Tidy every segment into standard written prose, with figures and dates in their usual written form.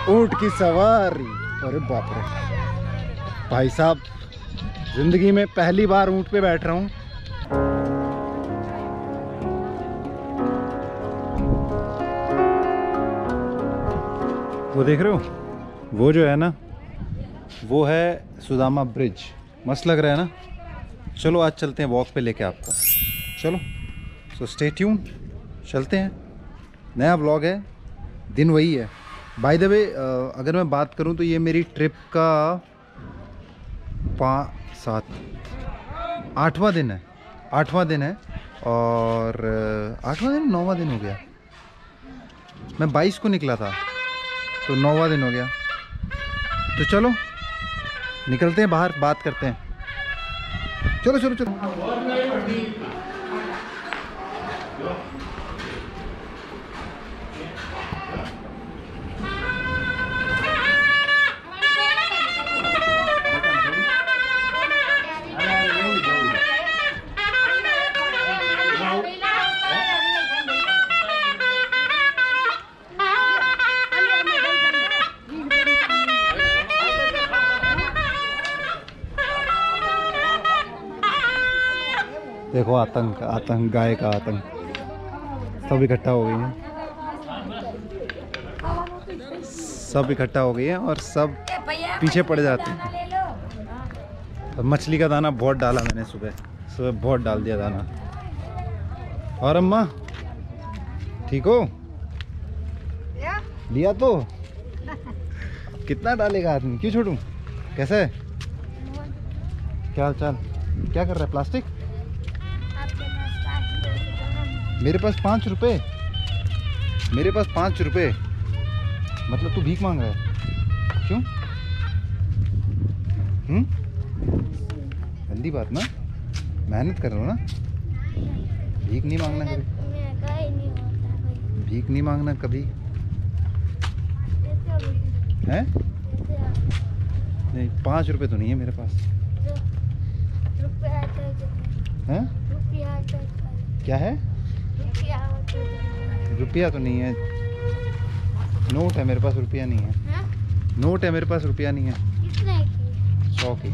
ऊंट की सवारी। अरे बाप रे भाई साहब, जिंदगी में पहली बार ऊंट पे बैठ रहा हूँ। वो देख रहे हो, वो जो है ना, वो है सुदामा ब्रिज। मस्त लग रहा है ना। चलो आज चलते हैं वॉक पे लेके आपको। चलो, सो स्टे ट्यून, चलते हैं। नया व्लॉग है, दिन वही है। बाय द वे, अगर मैं बात करूं तो ये मेरी ट्रिप का 8वां दिन है। 8वां दिन है और 8वां दिन 9वां दिन हो गया। मैं 22 को निकला था तो 9वां दिन हो गया। तो चलो निकलते हैं बाहर, बात करते हैं। चलो चलो चलो। देखो आतंक, आतंक, गाय का आतंक। सब इकट्ठा हो गई हैं, सब इकट्ठा हो गई हैं और सब पीछे पड़ जाते हैं। तो मछली का दाना बहुत डाला मैंने, सुबह सुबह बहुत डाल दिया दाना। और अम्मा ठीक हो? लिया तो कितना डालेगा आदमी, क्यों छोड़ूं? कैसा है, क्या हाल चाल? क्या कर रहा है? प्लास्टिक? मेरे पास 5 रुपए, मेरे पास 5 रुपए। मतलब तू भीख मांग रहा है? क्यों? गंदी बात ना, मेहनत कर रहा हूँ ना। भीख नहीं मांगना कभी, भीख नहीं मांगना कभी है। नहीं 5 रुपए तो नहीं है मेरे पास। हैं? क्या है? रुपया तो नहीं है, नोट है मेरे पास, रुपया नहीं है। नोट है मेरे पास, रुपया नहीं है। 100 की।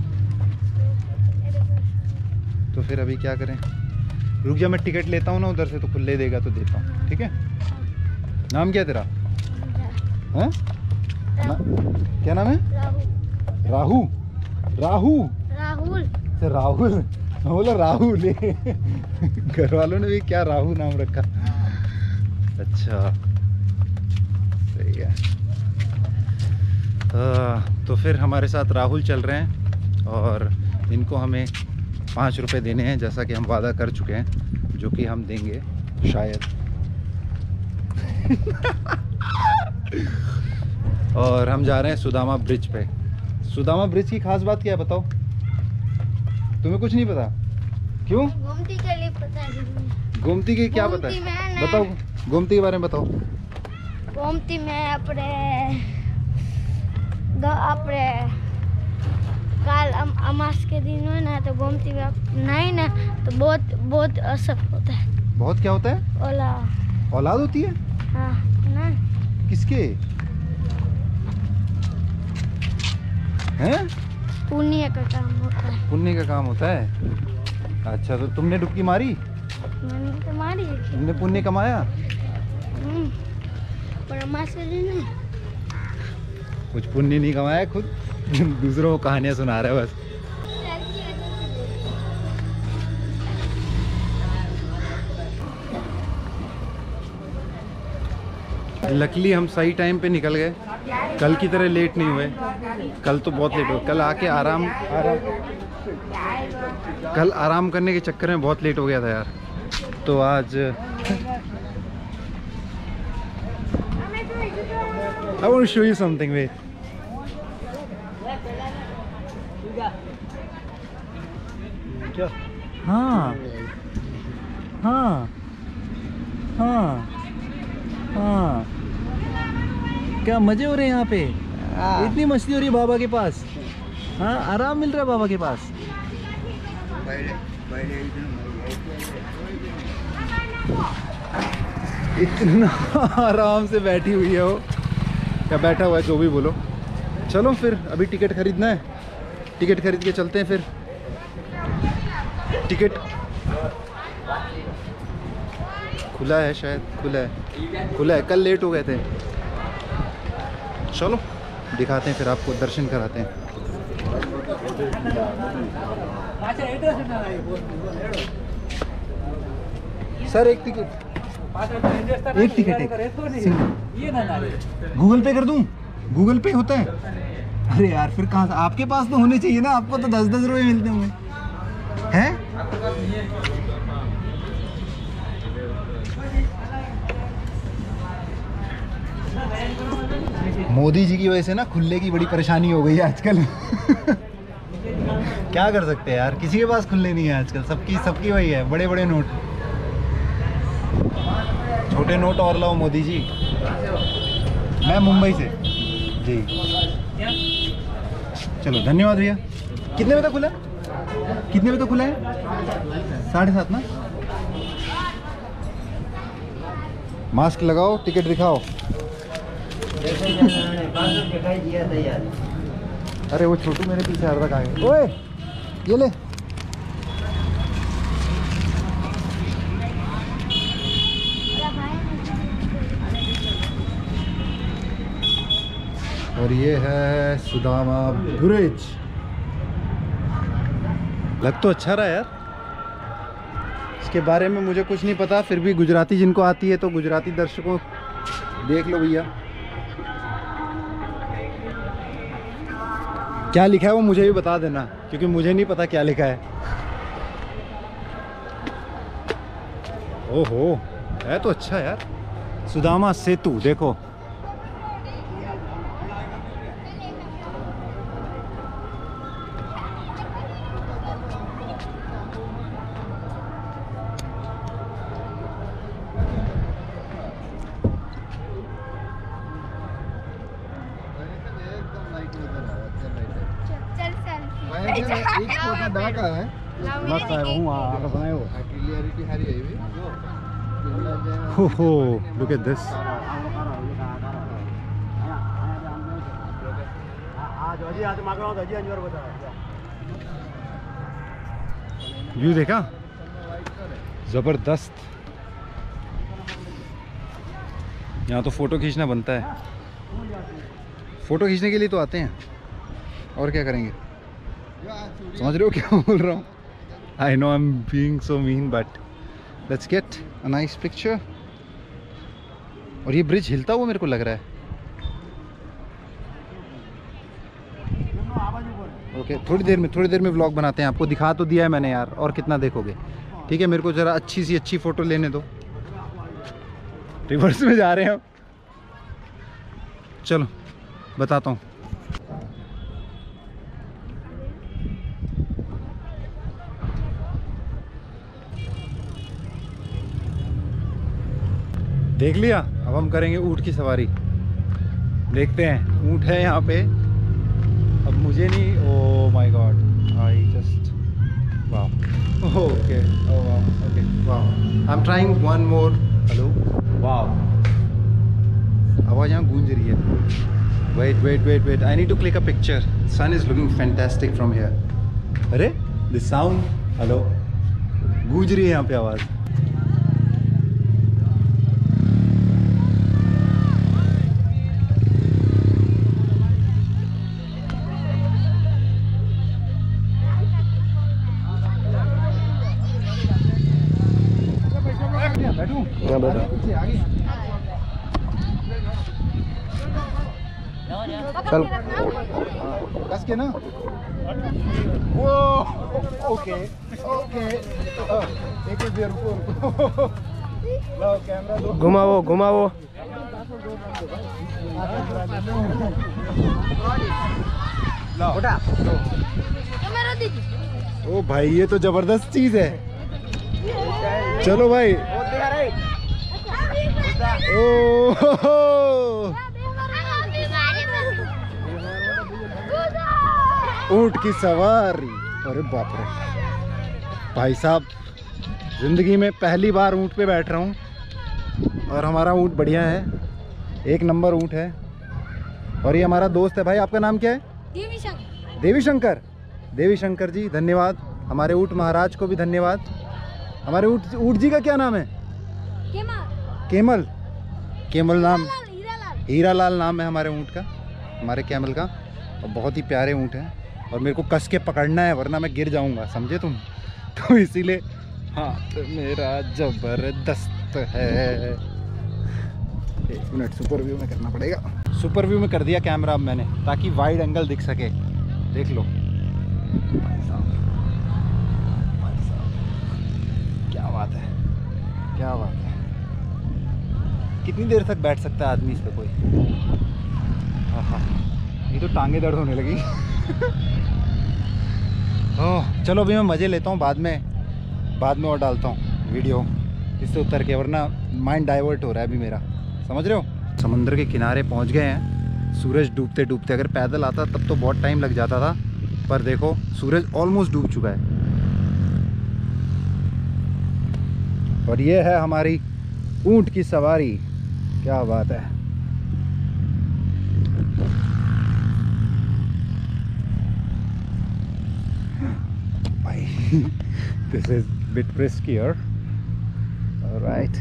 तो फिर अभी क्या करें? रुक जा, मैं टिकट लेता हूँ ना उधर से, तो खुले देगा तो देता हूँ, ठीक है? नाम क्या तेरा? हैं? क्या नाम है? राहु। राहु? राहुल। राहुल बोला, राहुल। घर वालों ने भी क्या राहु नाम रखा। अच्छा सही है। तो फिर हमारे साथ राहुल चल रहे हैं और इनको हमें 5 रुपए देने हैं, जैसा कि हम वादा कर चुके हैं, जो कि हम देंगे शायद। और हम जा रहे हैं सुदामा ब्रिज पे। सुदामा ब्रिज की खास बात क्या है बताओ? तुम्हें कुछ नहीं पता? क्यों? गोमती के लिए पता है। गोमती के क्या पता है? बताओ, गोमती के बारे में बताओ। गोमती में अपने काल अमास के दिन है ना, तो गोमती में नहीं ना, तो बहुत असर होता है। बहुत क्या होता है? औलाद होती है। हाँ ना। किसके हैं? पुण्य का काम होता है। पुण्य का काम होता है। अच्छा, तो तुमने डुबकी मारी? मैंने तो मारी। तुमने पुण्य कमाया? कुछ पुण्य नहीं कमाया, खुद दूसरों को कहानियां सुना रहा है बस। लकीली हम सही टाइम पे निकल गए, कल की तरह लेट नहीं हुए। कल तो बहुत लेट हो, कल आके कल आराम करने के चक्कर में बहुत लेट हो गया था यार। तो आज I want to show you something, wait. क्या? हाँ हाँ हाँ हाँ, क्या मजे हो रहे हैं यहाँ पे। इतनी मस्ती हो रही है बाबा के पास। हाँ, आराम मिल रहा है बाबा के पास। इतना आराम से बैठी हुई है वो, या बैठा हुआ है, जो भी बोलो। चलो फिर अभी टिकट खरीदना है, टिकट खरीद के चलते हैं फिर। टिकट खुला है शायद, खुला है, कल लेट हो गए थे। चलो दिखाते हैं फिर आपको, दर्शन कराते हैं। सर एक टिकट गूगल पे कर दूं? गूगल पे होता है? अरे यार फिर कहाँ से, आपके पास तो होने चाहिए ना, आपको तो 10-10 रुपए मिलते होंगे हैं। मोदी जी की वजह से ना खुले की बड़ी परेशानी हो गई है आजकल। क्या कर सकते हैं यार, किसी के पास खुले नहीं है आजकल, सबकी वही है, बड़े बड़े नोट, छोटे नोट और लाओ मोदी जी। मैं मुंबई से जी। चलो धन्यवाद भैया। कितने बजे तक खुला है? कितने बजे तक खुला है? 7:30 ना। मास्क लगाओ, टिकट दिखाओ। अरे वो छोटू मेरे पीछे आ रहा था, कहाँ? ओए ये ले। और ये है सुदामा ब्रिज। लग तो अच्छा रहा यार, इसके बारे में मुझे कुछ नहीं पता, फिर भी गुजराती जिनको आती है तो गुजराती दर्शकों देख लो भैया। क्या लिखा है वो मुझे भी बता देना, क्योंकि मुझे नहीं पता क्या लिखा है। ओहो है तो अच्छा यार, सुदामा सेतु देखो। Look at this. व्यू देखा, जबरदस्त। यहाँ तो फोटो खींचना बनता है, फोटो खींचने के लिए तो आते हैं, और क्या करेंगे। समझ रहे हो क्या बोल रहा हूँ? I know I'm being so mean, but let's get a nice picture. और ये ब्रिज हिलता हुआ मेरे को लग रहा है। ओके थोड़ी देर में व्लॉग बनाते हैं, आपको दिखा तो दिया है मैंने यार, और कितना देखोगे। ठीक है, मेरे को ज़रा अच्छी फ़ोटो लेने दो। रिवर्स में जा रहे हैं, चलो बताता हूँ। देख लिया, अब हम करेंगे ऊँट की सवारी। देखते हैं, ऊँट है यहाँ पे। अब मुझे नहीं, oh my god, I just wow, okay, oh wow, okay, wow, I am trying one more. Hello, wow, आवाज़ यहाँ गूंज रही है। Wait, I need to click a picture. Sun is looking fantastic from here. अरे this sound, hello, गूंज रही है यहाँ पे आवाज़। चल कस के ना। वो ओके एक देर रुको, लो कैमरा दो, घुमाओ लो उठा। ओ भाई ये तो जबरदस्त चीज है। चलो भाई, ओ ऊँट की सवारी, अरे बाप रे भाई साहब, जिंदगी में पहली बार ऊँट पे बैठ रहा हूँ, और हमारा ऊँट बढ़िया है, एक नंबर ऊँट है। और ये हमारा दोस्त है भाई, आपका नाम क्या है? देवी शंकर। देवी शंकर, देवी शंकर जी धन्यवाद। हमारे ऊँट महाराज को भी धन्यवाद। हमारे ऊँट जी का क्या नाम है? केमल। केमल नाम, हीरा लाल नाम है हमारे ऊँट का, हमारे कैमल का। और बहुत ही प्यारे ऊँट हैं और मेरे को कस के पकड़ना है वरना मैं गिर जाऊंगा, समझे तुम? तो इसीलिए हाथ मेरा जबरदस्त है। एक मिनट, सुपर व्यू में करना पड़ेगा। सुपर व्यू में कर दिया कैमरा अब मैंने, ताकि वाइड एंगल दिख सके। देख लो क्या बात है, क्या बात है। कितनी देर तक बैठ सकता है आदमी इस पे कोई? हाँ, ये तो टांगे दर्द होने लगी। ओह चलो अभी मैं मज़े लेता हूँ, बाद में और डालता हूँ वीडियो इससे उतर के, वरना माइंड डाइवर्ट हो रहा है अभी मेरा, समझ रहे हो? समुद्र के किनारे पहुँच गए हैं, सूरज डूबते डूबते। अगर पैदल आता तब तो बहुत टाइम लग जाता था, पर देखो सूरज ऑलमोस्ट डूब चुका है। और ये है हमारी ऊँट की सवारी, क्या बात है। This is bit riskier. All right.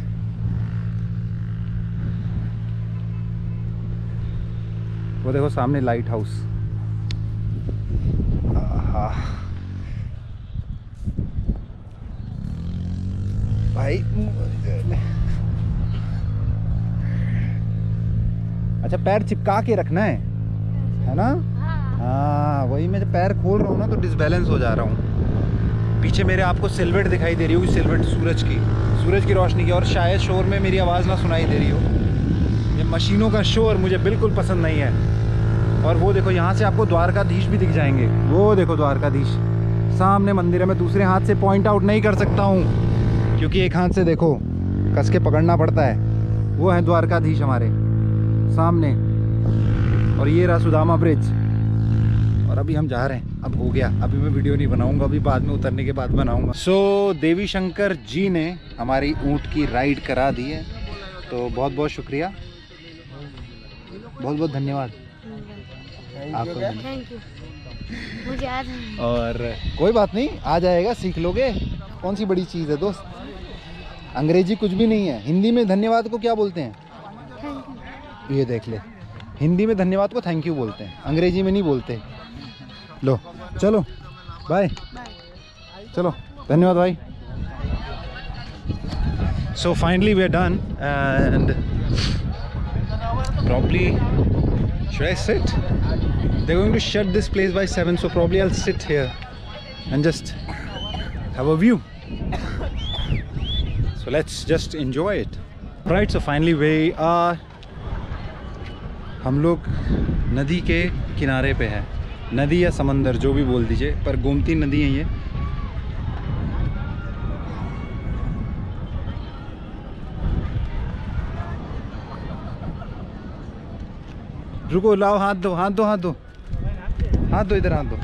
वो देखो सामने लाइट हाउस। भाई अच्छा, पैर चिपका के रखना है ना? हाँ वही, मैं जब पैर खोल रहा हूँ ना तो डिसबैलेंस हो जा रहा हूँ। पीछे मेरे आपको सिल्वेट दिखाई दे रही होगी, सिल्वेट सूरज की रोशनी की। और शायद शोर में मेरी आवाज़ ना सुनाई दे रही हो, ये मशीनों का शोर मुझे बिल्कुल पसंद नहीं है। और वो देखो यहाँ से आपको द्वारकाधीश भी दिख जाएंगे। वो देखो द्वारकाधीश सामने मंदिर है। मैं दूसरे हाथ से पॉइंट आउट नहीं कर सकता हूँ क्योंकि एक हाथ से देखो कस के पकड़ना पड़ता है। वो है द्वारकाधीश हमारे सामने, और ये रहा सुदामा ब्रिज। और अभी हम जा रहे हैं, अब हो गया, अभी मैं वीडियो नहीं बनाऊंगा, अभी बाद में उतरने के बाद बनाऊंगा। सो देवी शंकर जी ने हमारी ऊँट की राइड करा दी है, तो बहुत बहुत शुक्रिया, बहुत बहुत धन्यवाद आपको। Thank you. मुझे याद है। और कोई बात नहीं, आ जाएगा, सीख लोगे, कौन सी बड़ी चीज़ है दोस्त। अंग्रेजी कुछ भी नहीं है। हिंदी में धन्यवाद को क्या बोलते हैं? Thank you. ये देख ले, हिंदी में धन्यवाद को थैंक यू बोलते हैं, अंग्रेजी में नहीं बोलते। लो चलो बाय, चलो धन्यवाद भाई। So finally we are done and probably should I sit? They're going to shut this place by 7, so probably I'll sit here and just have a view. So let's just enjoy it. Right, so finally we are, हम लोग नदी के किनारे पे हैं, नदी या समंदर जो भी बोल दीजिए, पर गोमती नदी है ये। रुको, लाओ हाथ दो, हाथ दो, हाथ दो, हाथ दो, इधर हाथ दो।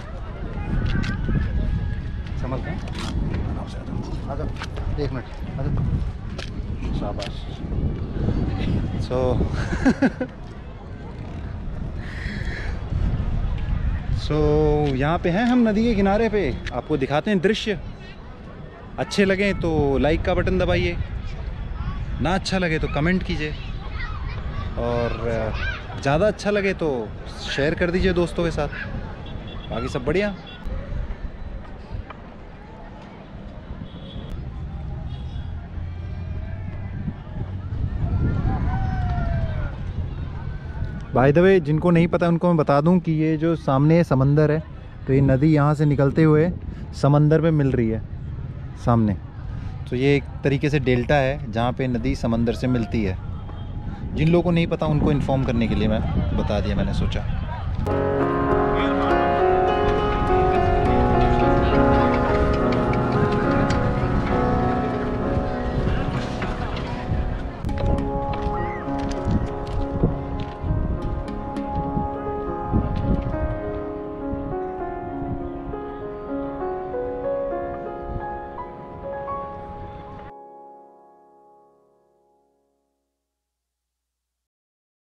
संभलते हैं, आ जाओ, एक मिनट, आ जाओ, शाबाश। सो यहाँ पे हैं हम नदी के किनारे पे, आपको दिखाते हैं दृश्य। अच्छे लगे तो लाइक का बटन दबाइए, ना अच्छा लगे तो कमेंट कीजिए, और ज़्यादा अच्छा लगे तो शेयर कर दीजिए दोस्तों के साथ। बाकी सब बढ़िया। बाय द वे, जिनको नहीं पता उनको मैं बता दूं कि ये जो सामने समंदर है, तो ये नदी यहाँ से निकलते हुए समंदर में मिल रही है सामने। तो ये एक तरीके से डेल्टा है जहाँ पे नदी समंदर से मिलती है। जिन लोगों को नहीं पता उनको इन्फॉर्म करने के लिए मैं बता दिया, मैंने सोचा।